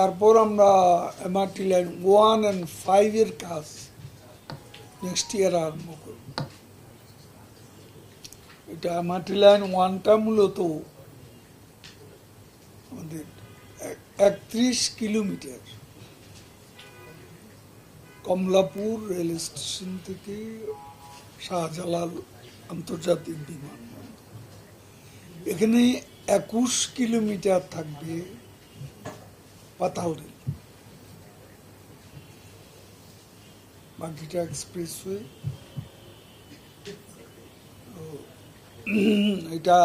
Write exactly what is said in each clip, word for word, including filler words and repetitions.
তারপর আমরা MRT line one and five এর কাজ নেক্সট ইয়ার আরম্ভ করব। এটা এমআরট লাইন ওয়ানটা মূলত আমাদের একত্রিশ কিলোমিটার কমলাপুর রেল স্টেশন থেকে শাহজালাল আন্তর্জাতিক বিমানবন্দর, এখানে একুশ কিলোমিটার থাকবে পাতাল রেল, বাকিটা এক্সপ্রেসওয়ে। এটা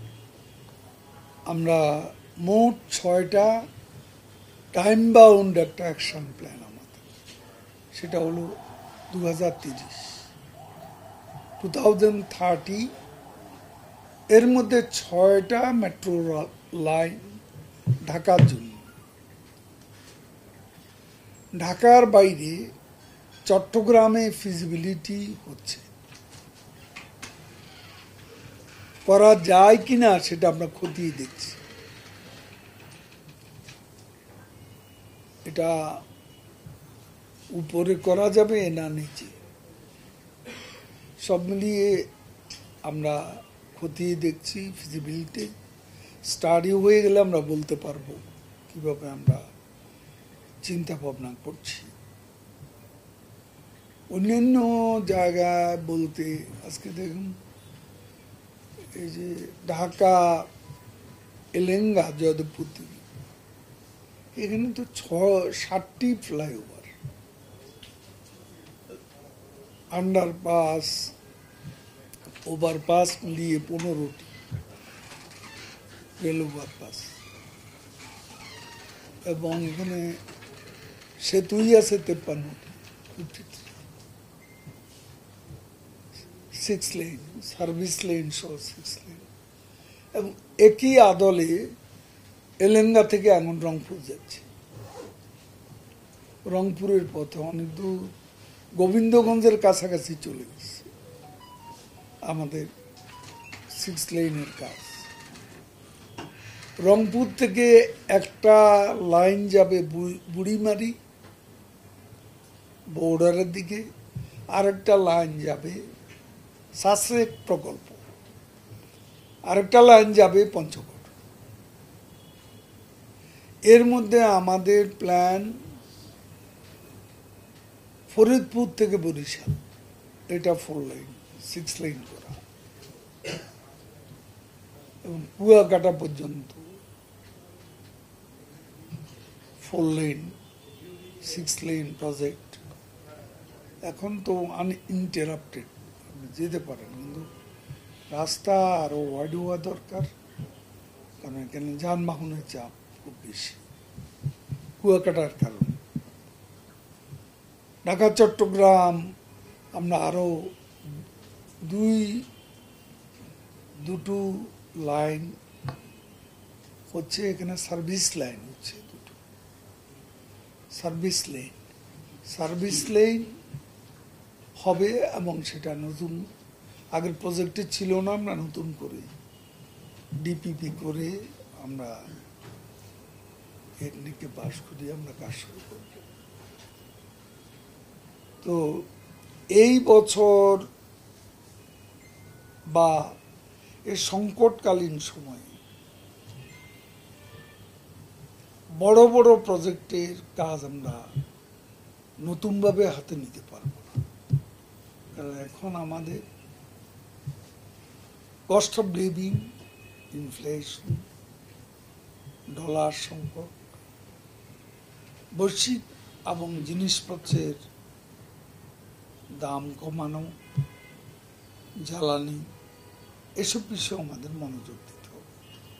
আমরা মোট ছয়টা টাইম বাউন্ড একটা অ্যাকশন প্ল্যান আমাদের, সেটা হলো দু হাজার তিরিশ টু থাউজেন্ড থার্টি এর মধ্যে ছয়টা মেট্রো লাইন ঢাকার জন্য। ঢাকার বাইরে চট্টগ্রামে ফিজিবিলিটি হচ্ছে, করা যায় কিনা সেটা আমরা খতিয়ে দেখছি। এটা উপরে করা যাবে না নিচে, সব মিলিয়ে আমরা খতিয়ে দেখছি। ফিজিবিলিটি স্টাডি হয়ে গেলে আমরা বলতে পারবো কিভাবে আমরা চিন্তা ভাবনা করছি। অন্যান্য জায়গায় বলতে আজকে দেখুন এই যে ঢাকা এলেঙ্গা যাদবপুর থেকে, এখানে তো ছ ষাটটি ফ্লাইওভার, আন্ডারপাস, ওভারপাস মিলিয়ে পনেরোটি রেল ওভারপাস, এবং এখানে সেতুই আছে তেপ্পান্নটি, fifty three, six lane, service lane সহ সিক্স লেন। এবং একই আদলে এলেঙ্গা থেকে এমন রংপুর যাচ্ছে, রংপুরের পথে অনেক দূর গোবিন্দগঞ্জের কাছাকাছি চলে গেছে আমাদের সিক্স লেনের কাজ। রংপুর থেকে একটা লাইন যাবে বুড়িমারি বর্ডারের দিকে, আরেকটা লাইন যাবে সাসরেক প্রকল্প, আরেকটা লাইন যাবে পঞ্চগড়। এর মধ্যে আমাদের প্ল্যান ফরিদপুর থেকে বরিশাল, এটা ফোর লাইন সিক্স লাইন করা, এবং কুয়াকাটা পর্যন্ত four lane six lane project. এখন তো আনইন্টারাপ্টেড আপনি যেতে পারেন, কিন্তু রাস্তা আরও ওয়াইড হওয়া দরকার, কারণ এখানে যানবাহনের চাপ খুব বেশি কুয়াকাটার কারণে। ঢাকা চট্টগ্রাম আমরা আরও দুই দুটো লাইন হচ্ছে, এখানে সার্ভিস লাইন হচ্ছে দুটো, সার্ভিস লেন সার্ভিস লেন হবে, এবং সেটা নতুন, আগের প্রজেক্টে ছিল না, আমরা নতুন করে ডিপিপি করে আমরা টেকনিকে পাস করি আমরা কাজ শুরু করব। তো এই বছর বা এই সংকটকালীন সময়ে বড় বড় প্রজেক্টের কাজ আমরা নতুনভাবে হাতে নিতে পারব না, কারণ এখন আমাদের cost of living, inflation, dollar সংকট, বৈশ্বিক এবং জিনিসপত্রের দাম কমানো, জ্বালানি, এসব বিষয়ে আমাদের মনোযোগ দিতে হবে।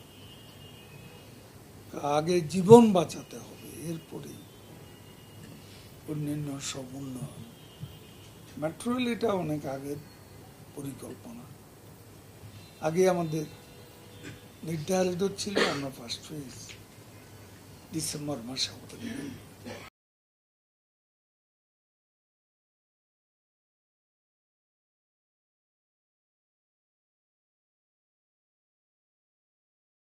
আগে জীবন বাঁচাতে হবে, এরপরে অন্যান্য সব উন্নয়ন। মেট্রো রেল এটা অনেক আগের পরিকল্পনা, আগে আমাদের নির্ধারিত ছিল আমরা ফার্স্ট ফেজ ডিসেম্বর মাসে